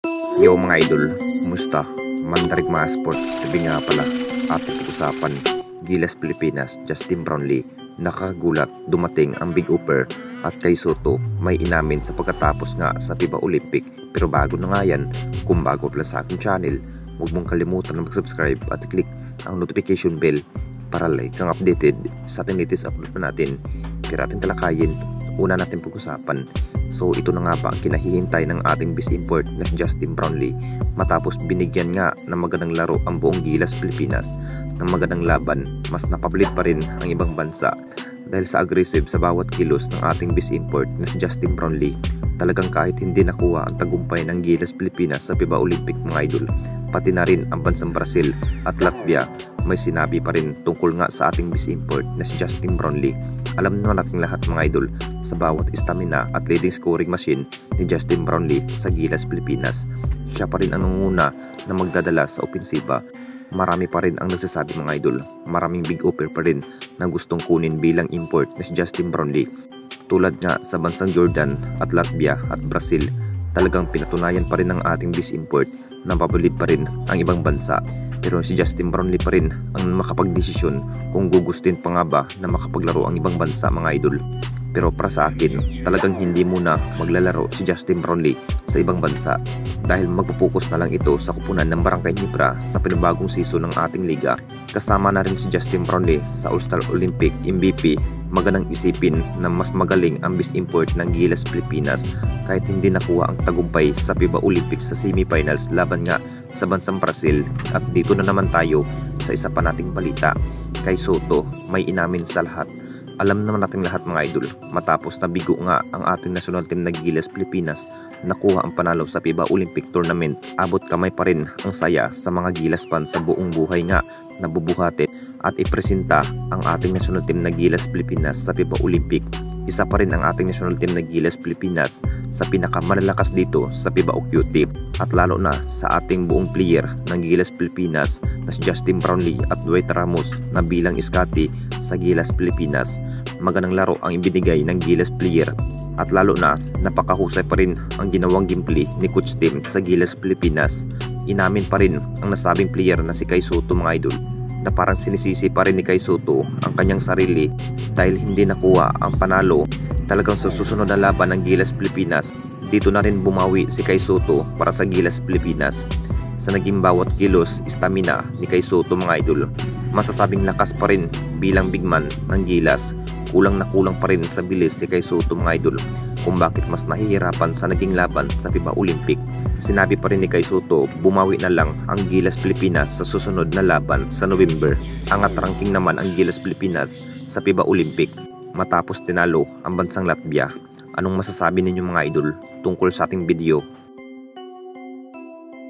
Yo mga idol, kumusta? Mandarig mga sports, sabi nga pala, ating usapan, Gilas Pilipinas, Justin Brownlee, nakakagulat, dumating ang Big Upper at kay Soto may inamin sa pagkatapos nga sa FIBA Olympic. Pero bago na nga yan, kung bago pala sa aking channel, huwag mong kalimutan na mag-subscribe at click ang notification bell para like kang updated sa ating latest upload na natin. Pero ating talakayin, una natin pag-usapan. So ito na nga ba ang kinahihintay ng ating best import na si Justin Brownlee matapos binigyan nga ng magandang laro ang buong Gilas Pilipinas ng magandang laban. Mas napabilit pa rin ang ibang bansa dahil sa aggressive sa bawat kilos ng ating best import na si Justin Brownlee. Talagang kahit hindi nakuha ang tagumpay ng Gilas Pilipinas sa FIBA Olympic mga idol, pati na rin ang bansang Brazil at Latvia may sinabi pa rin tungkol nga sa ating best import na si Justin Brownlee. Alam naman natin lahat mga idol sa bawat stamina at leading scoring machine ni Justin Brownlee sa Gilas Pilipinas. Siya pa rin ang nanguna na magdadala sa opensiba. Marami pa rin ang nagsasabi mga idol, maraming big offer pa rin na gustong kunin bilang import na si Justin Brownlee. Tulad nga sa bansang Jordan at Latvia at Brazil, talagang pinatunayan pa rin ng ating best import na papalit pa rin ang ibang bansa. Pero si Justin Brownlee pa rin ang makapagdesisyon kung gugustin pa nga ba na makapaglaro ang ibang bansa mga idol. Pero para sa akin, talagang hindi muna maglalaro si Justin Brownlee sa ibang bansa dahil magpupokus na lang ito sa kupunan ng Barangay Nipra sa pinabagong season ng ating liga. Kasama na rin si Justin Brownlee sa All-Star Olympic MVP. Magandang isipin na mas magaling ang best import ng Gilas Pilipinas kahit hindi nakuha ang tagumpay sa FIBA Olympics sa semifinals laban nga sa bansang Brazil. At dito na naman tayo sa isa pa nating balita. Kay Soto may inamin sa lahat. Alam naman natin lahat mga idol, matapos na bigo nga ang ating national team na Gilas Pilipinas, nakuha ang panalo sa FIBA Olympic Tournament. Abot kamay pa rin ang saya sa mga Gilas fans sa buong buhay nga nabubuhati at ipresenta ang ating national team na Gilas Pilipinas sa FIBA Olympic. Isa pa rin ang ating national team na Gilas Pilipinas sa pinakamalalakas dito sa FIBA OQT at lalo na sa ating buong player ng Gilas Pilipinas na si Justin Brownlee at Dwight Ramos na bilang Scotty sa Gilas Pilipinas. Magandang laro ang ibinigay ng Gilas player at lalo na napakahusay pa rin ang ginawang gameplay ni Coach Tim sa Gilas Pilipinas. Inamin pa rin ang nasabing player na si Kay Soto mga idol na parang sinisisi pa rin ni Kay Soto ang kanyang sarili dahil hindi nakuha ang panalo. Talagang sa susunod na laban ng Gilas Pilipinas, dito na rin bumawi si Kay Soto para sa Gilas Pilipinas. Sa naging bawat kilos, stamina ni Kay Soto mga idol, masasabing lakas pa rin bilang big man ng Gilas. Kulang na kulang pa rin sa bilis si Kay Soto mga idol kung bakit mas nahihirapan sa naging laban sa FIBA Olympic. Sinabi pa rin ni Kay Soto, bumawi na lang ang Gilas Pilipinas sa susunod na laban sa November. Angat ranking naman ang Gilas Pilipinas sa FIBA Olympic matapos tinalo ang bansang Latvia. Anong masasabi ninyo mga idol tungkol sa ating video?